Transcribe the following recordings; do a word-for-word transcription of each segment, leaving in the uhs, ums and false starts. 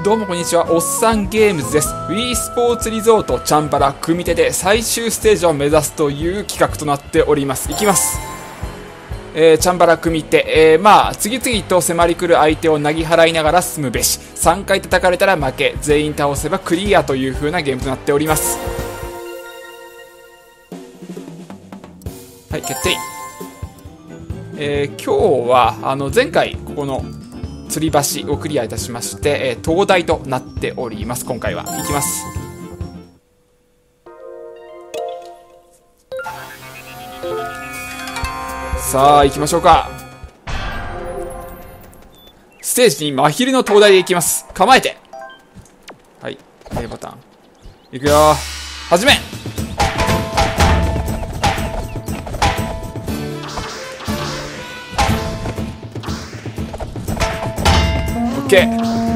どうもこんにちは、おっさんゲームズです。 Wii スポーツリゾートチャンバラ組手で最終ステージを目指すという企画となっております。いきます。えー、チャンバラ組手、えー、まあ次々と迫り来る相手をなぎ払いながら進むべし、さんかい叩かれたら負け、全員倒せばクリアという風なゲームとなっております。はい、決定。えー、今日はあの前回ここの吊り橋をクリアいたしまして、えー、灯台となっております。今回はいきます。さあ行きましょうか。ステージに真昼の灯台でいきます。構えて、はい、A ボタンいくよ。始め。オッケー。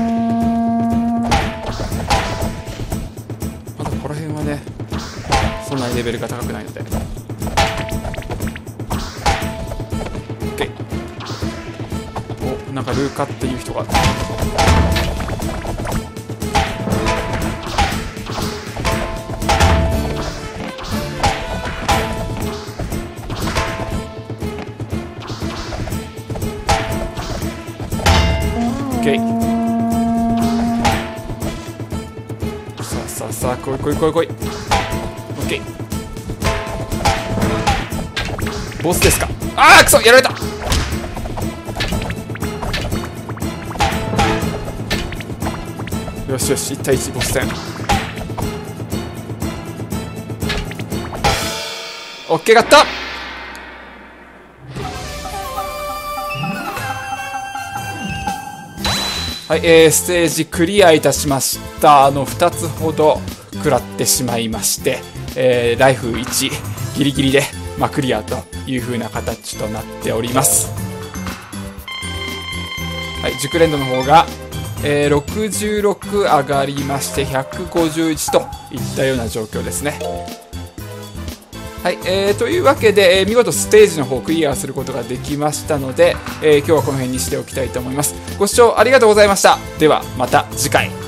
まだここら辺はねそんなにレベルが高くないので OK。 お、なんかルーカっていう人がさあさあさあ、来い来い来い来い。オッケー。ボスですか。あーくそ、やられた。よしよし、いち対いちボス戦。オッケー、勝った。はい、えー、ステージクリアいたしました。あのふたつほど食らってしまいまして、えー、ライフいちギリギリで、まあ、クリアという風な形となっております。はい、熟練度の方が、えー、ろくじゅうろく上がりましてひゃくごじゅういちといったような状況ですね。はい、えー、というわけで、えー、見事ステージの方をクリアすることができましたので、えー、今日はこの辺にしておきたいと思います。ご視聴ありがとうございました。ではまた次回。